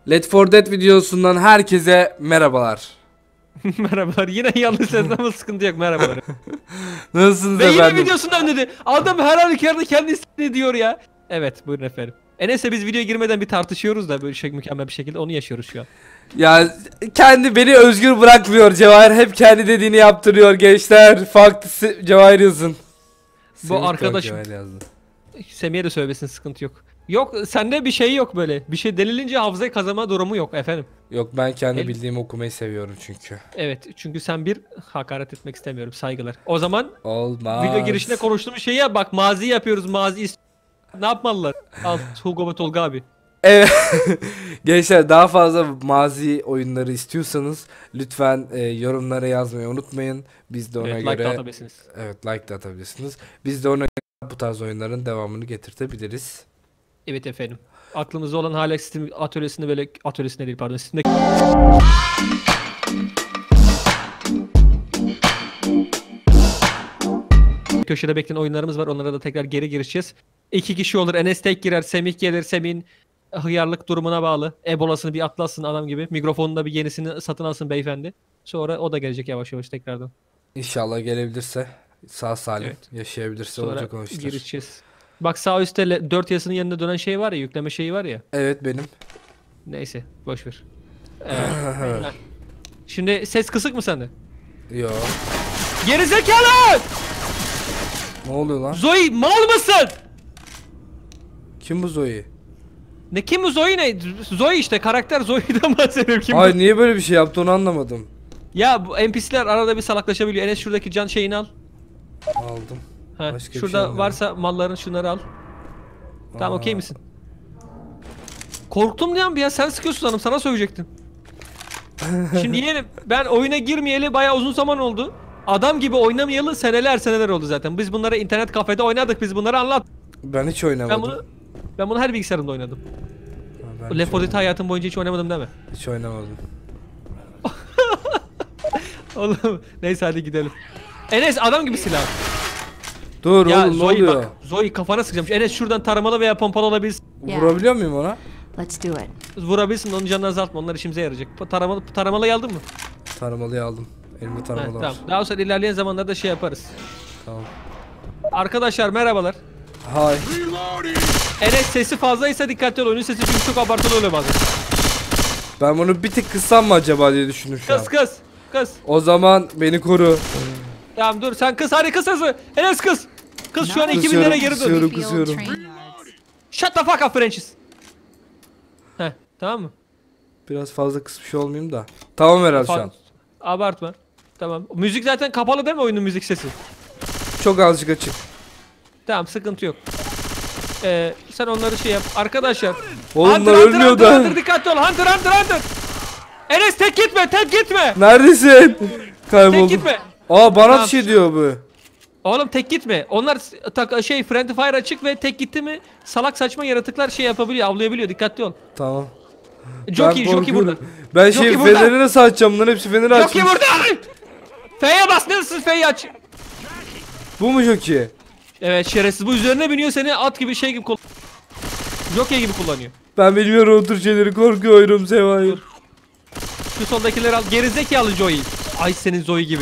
Left 4 Dead videosundan herkese merhabalar. Merhabalar. Yine yanlış ses ama sıkıntı yok. Merhabalar. Nasılsınız Ve efendim? yine videosundan dedi. Adam her halükarda kendi istediğini diyor ya. Evet, buyurun efendim. Enes'le biz videoya girmeden bir tartışıyoruz da böyle mükemmel bir şekilde onu yaşıyoruz şu an. Ya kendi beni özgür bırakmıyor Cevahir. Hep kendi dediğini yaptırıyor gençler. Farklı Cevahir yazın. Bu arkadaşım. Semih'e de söylesin, sıkıntı yok. Yok, sende bir şey yok böyle. Bir şey denilince hafızayı kazanma durumu yok efendim. Yok, ben kendi bildiğimi okumayı seviyorum çünkü. Evet, çünkü sen bir hakaret etmek istemiyorum, saygılar. O zaman olmaz. Video girişinde konuştuğumuz şeyi yap, bak mazi yapıyoruz, mazi ne yapmalılar? Al Hugo ve Tolga abi. Evet. Gençler, daha fazla mazi oyunları istiyorsanız lütfen yorumlara yazmayı unutmayın. Biz de ona Evet, göre like de atabilirsiniz. Evet, like de atabilirsiniz. Biz de ona göre bu tarz oyunların devamını getirtebiliriz. Evet efendim. Aklımızda olan hala Steam atölyesinde böyle atölyesinde değil pardon Steam'de köşede bekleyen oyunlarımız var. Onlara da tekrar geri girişeceğiz. 2 kişi olur. Enes tek girer. Semih gelir. Semih'in hıyarlık durumuna bağlı. Ebolasını bir atlasın adam gibi. Mikrofonun da bir yenisini satın alsın beyefendi. Sonra o da gelecek yavaş yavaş tekrardan. İnşallah gelebilirse, sağ salim Evet. yaşayabilirse Sonra olacak o işler. girişeceğiz. Bak sağ üstte 4 yazısının yanında dönen şey var ya, yükleme şeyi var ya. Evet, benim. Neyse boş ver. Şimdi ses kısık mı sende? Yo. Gerizekalı! Ne oluyor lan? Zoe mal mısın? Kim bu Zoe? Ne kim bu Zoe ne? Zoe işte karakter Zoe'den bahsediyorum kim Ay, bu? niye böyle bir şey yaptı onu anlamadım. Ya bu NPC'ler arada bir salaklaşabiliyor. Enes şuradaki can şeyini al. Aldım. Heh, Başka bir şurada şey almıyorum. varsa malların şunları al. Tamam, Aa. okey misin? Korktum diyen bir ya, sen sıkıyorsun hanım, sana söyleyecektim. Şimdi yeğenim ben oyuna girmeyeli bayağı uzun zaman oldu. Adam gibi oynamayalı seneler oldu zaten. Biz bunları internet kafede oynadık, biz bunları anlat. Ben hiç oynamadım. Ben bunu her bilgisayarımda oynadım. Ben Left 4 Dead hayatım boyunca hiç oynamadım deme. hiç oynamadım. Oğlum neyse hadi gidelim. Enes adam gibi silah. Dur Ya oğlum, ne Zoe oluyor? bak. Zoe kafana sıkacağım. Enes şuradan taramalı veya pompalı olabilirsin. Vurabiliyor muyum ona? Let's do it. Vurabilirsin, onun canını azaltma. Onlar işimize yarayacak. Taramalı aldın mı? Taramalıyı aldım. Elimde Heh, taramalı var. tamam. Daha sonra ilerleyen zamanlarda şey yaparız. Tamam. Arkadaşlar merhabalar. Hay. Enes sesi fazlaysa dikkatli ol. Oyunun sesi çünkü çok abartılı oluyor bazen. Ben bunu bir tık kıssam mı acaba diye düşündüm şu an. Kız. O zaman beni koru. Tamam dur sen kız, hadi kız sesi. Enes kız. Kız şu an Kısıyorum, 2000'lere geri dön. kısıyorum. Field kızıyorum. train yards. Shut the fuck up Frenchies. Heh, tamam mı? Biraz fazla kısmış olmayayım da. Tamam herhalde şu an. Abartma. Tamam. Müzik zaten kapalı değil mi oyunun müzik sesi? Çok azıcık açık. Tamam, sıkıntı yok. Sen onları şey yap. Arkadaşlar. Oğlum bunlar ölmüyor da. Hunter dikkatli ol. Hunter. Enes tek gitme. Neredesin? Tek Kayboldum. gitme. Aa, bana Tamam. bir şey diyor bu. Oğlum tek gitme. Onlar friendly fire açık ve tek gitti mi salak saçma yaratıklar şey yapabiliyor, avlayabiliyor. Dikkatli ol. Tamam. Jockey burada. Ben Jockey burada. fenerleri nasıl açacağım? Bunların hepsi feneri açmış. Jockey burada. F'ye bas, nasıl F'yi aç? Bu mu Jockey? Evet, şerefsiz. Bu üzerine biniyor, seni at gibi şey gibi Jockey gibi kullanıyor. Ben bilmiyorum o tür şeyleri, korkuyorum Cevahir. Şu soldakileri al. Gerizekalı Joey. Ay senin Zoe gibi.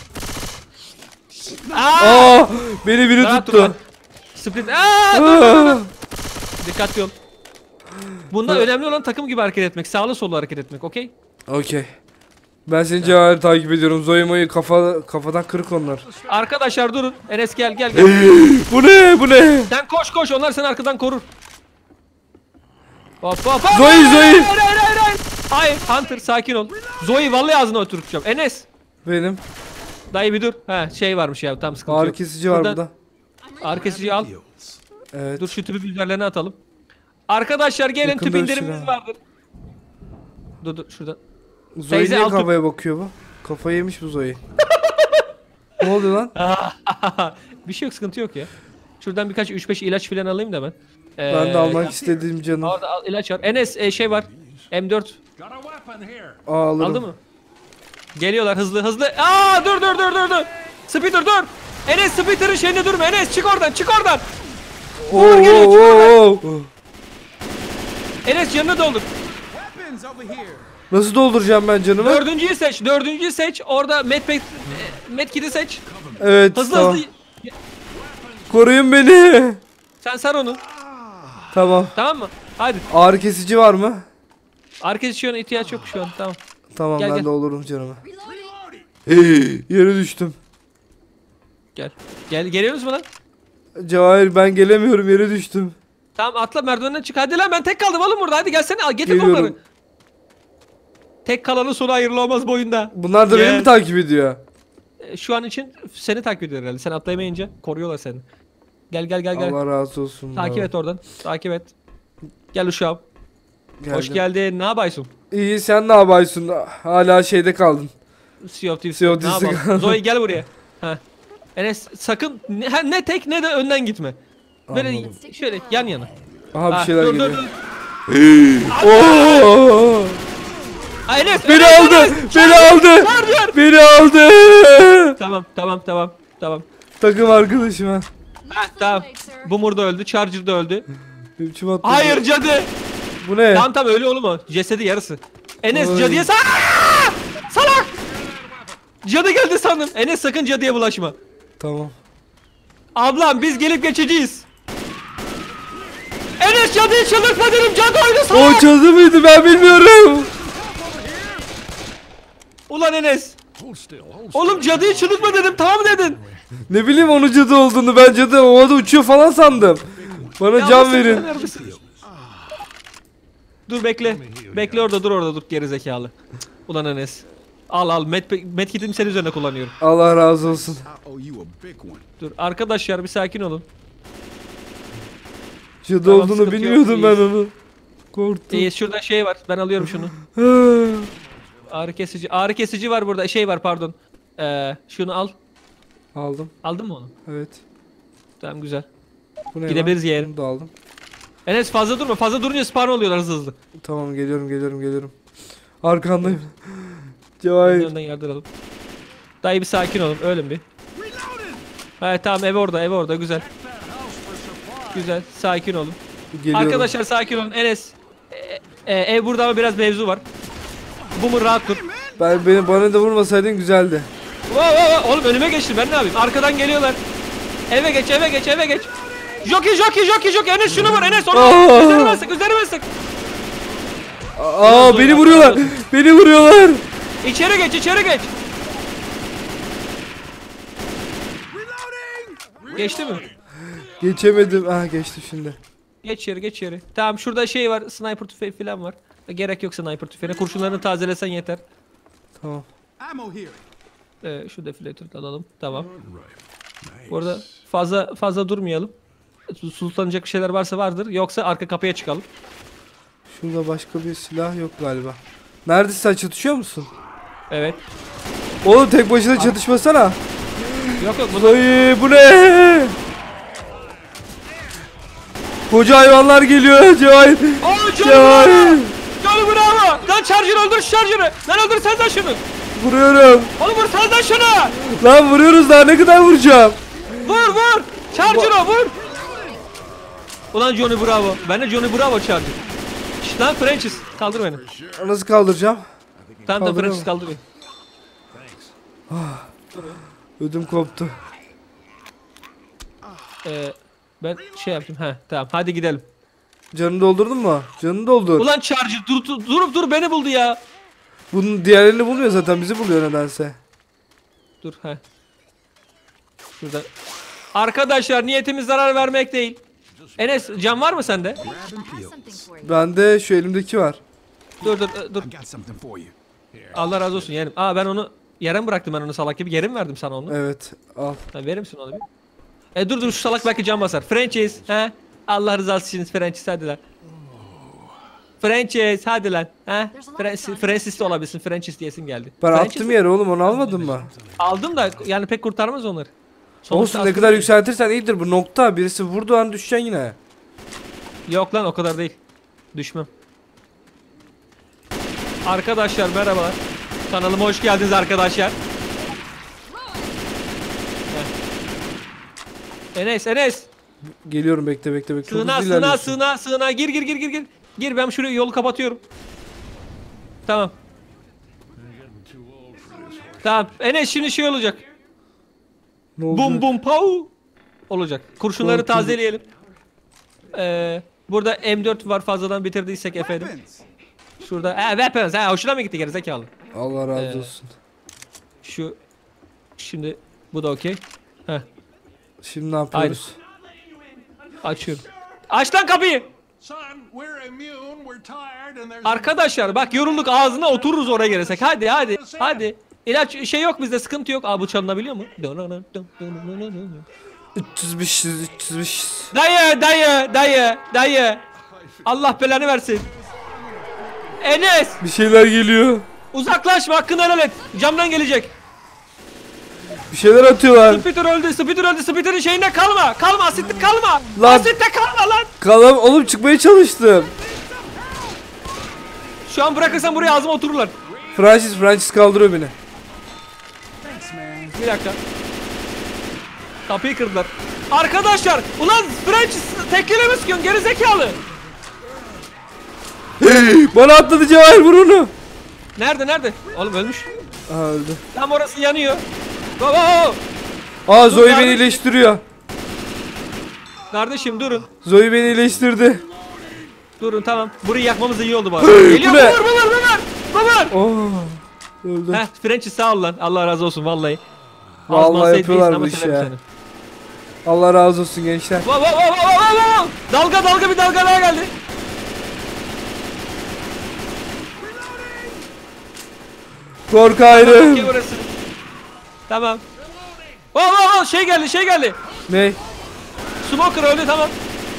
Aa, beni biri Rahat dur tuttu. lan. Split. Dur. Dikkatli ol. Bunda önemli olan takım gibi hareket etmek. Sağlı sollu hareket etmek, okey? Okey. Ben seni Cevahir takip ediyorum. Zoe kafadan kırık onlar. Arkadaşlar durun. Enes gel. Bu ne? Sen koş. Onlar seni arkadan korur. Hop. Zoe. Hayır. Hunter sakin ol. Zoe vallahi ağzına oturtacağım. Enes. Benim. Dayı bir dur. Ha şey varmış ya, tam sıkıntı Ağrı yok. kesici var burada. Ağrı kesiciyi al. Evet. Dur şu tüpü biberlerini atalım. Arkadaşlar gelin, Yakında tüp bir şey indirimimiz var. vardır. Dur şurada. Zoe Teyze, niye al kafaya bakıyor bu? Kafayı yemiş bu Zoe. Ne oldu lan? Bir şey yok, sıkıntı yok ya. Şuradan birkaç 3-5 ilaç filan alayım da ben. Ben de almak istediğim canım. Orada ilaç var. Enes şey var. M4. Alırım. Aldı mı? Geliyorlar hızlı. Dur. Spitter dur. Enes Spitter'ın şeyinde durma. Enes çık oradan. Geliyor, çık oradan. Enes canını doldur. Nasıl dolduracağım ben canımı? Dördüncüyü seç. Dördüncüyü seç. Orada medkit'i seç. Evet Hızlı tamam. hızlı. Koruyun beni. Sen sar onu. Tamam. Tamam mı? Hadi. Ağrı kesici var mı? Arkadaş şu an ihtiyaç yok şu an. Tamam. Tamam Gel, ben gel. doldururum canımı. Yere düştüm. Gel. Geliyoruz mu lan? Cevahir ben gelemiyorum, yere düştüm. Tamam atla merdivenden çık. Hadi lan ben tek kaldım oğlum burada. Hadi gelsene al getir Geliyorum. onları. Tek kalanın sonu hayırlı olmaz bu oyunda. Bunlar da beni Gel. mi takip ediyor? Şu an için seni takip ediyor herhalde. Sen atlayamayınca koruyorlar seni. Gel. Allah razı olsun. Takip et oradan. Takip et. Gel uşağım. Hoş Geldim. geldin. Ne yapıyorsun? İyi, sen ne yapıyorsun? Hala şeyde kaldın. Sea of Thieves. Sea of Ne Thieves'e yapalım? kaldım. Zoe gel buraya. Ha. Enes sakın ne tek ne de önden gitme. Böyle Anladım. şöyle yan yana. Aha bir Ha, şeyler dur, geliyor. dur. Oo! Ha, Enes, Beni Enes, aldı! Enes. Beni aldı! Çağır. Beni aldı! Tamam. Takım arkadaşım ha. Ha, tamam. Boomer da öldü, Charger da öldü. Biçim atladı. Hayır cadı. Bu ne? Tamam öyle oğlum o. Cesedi yarısı. Enes Oy. cadıya salak. Cadı geldi sandım. Enes sakın cadıya bulaşma. Tamam. Ablam biz gelip geçeceğiz. Enes cadıyı çıldırtma dedim. Cadı oyunu O salak. cadı mıydı, ben bilmiyorum. Ulan Enes. Oğlum cadıyı çıldırtma dedim, tamam dedin. Ne bileyim onun cadı olduğunu, ben cadı ovada uçuyor falan sandım. Bana Ya can nasıl verin. kullanır mısın? Dur bekle. Bekle orada dur gerizekalı. Ulan Enes. Al medkitimi senin üzerine kullanıyorum. Allah razı olsun. Dur arkadaşlar bir sakin olun. Cadı Tamam, olduğunu sıkıntı yok, bilmiyordum ben iyiyiz. onu. Korktum. İyi şurada şey var, ben alıyorum şunu. Ağrı kesici var burada, şey var pardon. Şunu al. Aldım. Aldın mı onu? Evet. Tamam güzel. Bu ne Gidebiliriz lan? yeğenim. Bunu da aldım. Enes fazla durma, fazla durunca spawn oluyorlar hızlı. Tamam geliyorum. Arkandayım. Cevahir. Önden yardıralım. Dayı bir sakin olun, ölün bir. Evet tamam ev orada güzel. Güzel, sakin olun. Geliyorum. Arkadaşlar sakin olun. Enes. Ev burada ama biraz mevzu var. Boomer rahat dur. Bana da vurmasaydın güzeldi. Wow. Oğlum önüme geçti, ben ne yapayım? Arkadan geliyorlar. Eve geç. Jockey. Enes şunu vur, Enes onu. Aa! Üzerime sık. Aa, Dur, beni dur, vuruyorlar. dur. Beni vuruyorlar. İçeri geç. Geçti mi? Geçemedim. Ah, geçti şimdi. Geç yeri. Tamam şurada şey var, sniper tüfeği falan var. Gerek yok sniper tüfeğine. Kurşunlarını tazelesen yeter. Tamam. Şu deflector'ı da alalım. Tamam. Bu arada fazla durmayalım. Sultanacak bir şeyler varsa vardır. Yoksa arka kapıya çıkalım. Şurada başka bir silah yok galiba. Neredesin, sen çatışıyor musun? Evet. Oğlum tek başına çatışmasana. Yok bu Ay, bu ne? Koca hayvanlar geliyor Cevahir. Aa Cevahir. Canı bravo. Lan Charger öldür şu Charger'ı. Lan öldürsene lan şunu. Vuruyorum. Oğlum vursana lan şunu. Lan vuruyoruz, daha ne kadar vuracağım? Vur. Charger'ı vur. Ulan Johnny Bravo. Ben de Johnny Bravo Charger. Şşt lan Francis. Kaldır beni. Nasıl kaldıracağım? Tamam Kaldır Francis ama. kaldır beni. Ödüm koptu. Ben şey yaptım. Tamam hadi gidelim. Canını doldurdun mu? Canını doldur. Ulan Charger durup beni buldu ya. Bunun diğerlerini bulmuyor zaten, bizi buluyor nedense. Dur Şurada. Arkadaşlar niyetimiz zarar vermek değil. Enes can var mı sende? Bende şu elimdeki var. Dur. Allah razı olsun yeğenim. Ben onu yere mi bıraktım, ben onu salak gibi yere mi verdim sana onu? Evet, al. Verir misin onu bir? Dur şu salak belki can basar. Franchise Allah rızası için Franchise hadi lan. Franchise hadi lan. Francis de olabilirsin. Franchise diyesin geldi. Ben Franchise attım yere oğlum, onu almadın mı? aldım da yani pek kurtarmaz onları. Olsun, ne kadar yükseltirsen iyidir bu nokta. Birisi vurduğu an düşeceksin yine. Yok lan o kadar değil. Düşmem. Arkadaşlar merhabalar. Kanalıma hoş geldiniz arkadaşlar. Enes. Geliyorum, bekle. Çok hızlı ilerliyorsun. Sığına. Gir. Gir ben şuraya yolu kapatıyorum. Tamam. Tamam. Enes şimdi şey olacak. Ne oldu? Bum bum pau olacak. Kurşunları Korktum. tazeleyelim. Burada M4 var, fazladan bitirdiysek efendim. Şurada weapons. Hoşuna mı gitti gerizekalı? Allah razı olsun. Şimdi bu da okey. Heh, Şimdi ne yapıyoruz? açıyorum. Aç lan kapıyı. Arkadaşlar bak, yorulduk, ağzına otururuz oraya gelirsek. Hadi. İlaç şey yok bizde, sıkıntı yok. Bu çalınabiliyor mu? 305. Dayı. Allah belanı versin. Enes, Bir şeyler geliyor. uzaklaşma, hakkını helal et. Camdan gelecek. Bir şeyler atıyorlar. Spiter öldü. Spiter'in şeyinde kalma. Asitte kalma. Lan. Asitte kalma lan. Kalam oğlum, çıkmaya çalıştım. Şu an bırakırsam buraya ağzıma otururlar. Francis kaldırıyor beni. Bir dakika. Kapıyı kırdılar. Arkadaşlar, ulan Francis tekline mi sıkıyorsun gerizekalı? Bana atladı Cevahir, vur onu. Nerede? Oğlum ölmüş. Öldü. Tam orası yanıyor. Go. Zoe kardeşim. beni iyileştiriyor. Kardeşim durun. Zoe beni iyileştirdi. Durun, tamam. Burayı yakmamız iyi oldu bari. Bu Geliyor, ne? bunlar. Oh. Öldü. Francis sağ ol lan. Allah razı olsun vallahi. Vallahi yapıyorlar ama bu işi severim ya. seni. Allah razı olsun gençler. Wow. Dalga bir dalga daha geldi. Korku ayrım. Okey burası. Tamam. Şey geldi. Ne? Smoker öldü, tamam.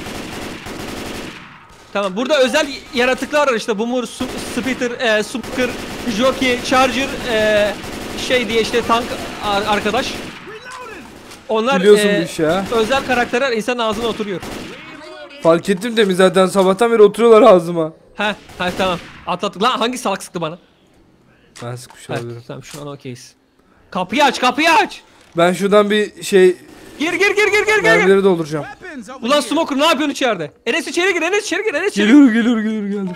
Tamam, burada özel yaratıklar var işte. Boomer, Spiter, Smoker, Jockey, Charger, şey diye işte tank arkadaş. Onlar Biliyorsun bu işi ya. özel karakterler, insanın ağzına oturuyor. Fark ettim de mi zaten, sabahtan beri oturuyorlar ağzıma. Tamam. Atlattık. Lan hangi salak sıktı bana? Ben sıkmış olabilirim. Tamam, şu an okeyiz. Kapıyı aç. Ben şuradan bir şey Gir. mermileri dolduracağım. Ulan Smoker ne yapıyorsun içeride? Enes içeri gir. Geliyorum geldim.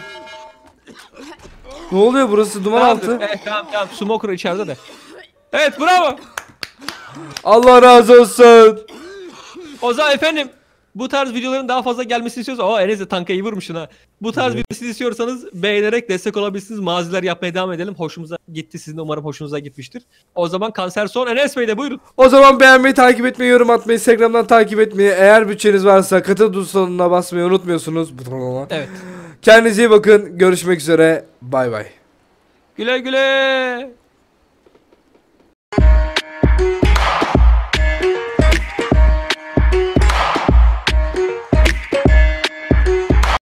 Ne oluyor, burası duman altı. Evet, tamam. Smoker içeride de. Evet, bravo. Allah razı olsun. O zaman efendim, bu tarz videoların daha fazla gelmesini istiyorsanız, Enes de tanka iyi vurmuşsun ha. Bu tarz videosunu istiyorsanız beğenerek destek olabilirsiniz. Maziler yapmaya devam edelim. Hoşumuza gitti. Sizin de umarım hoşunuza gitmiştir. O zaman kanser son. Enes Bey de buyurun. O zaman beğenmeyi, takip etmeyi, yorum atmayı, Instagram'dan takip etmeyi, eğer bütçeniz varsa katıl butonuna basmayı unutmuyorsunuz. Evet. Kendinize iyi bakın. Görüşmek üzere. Bay bay. Güle güle.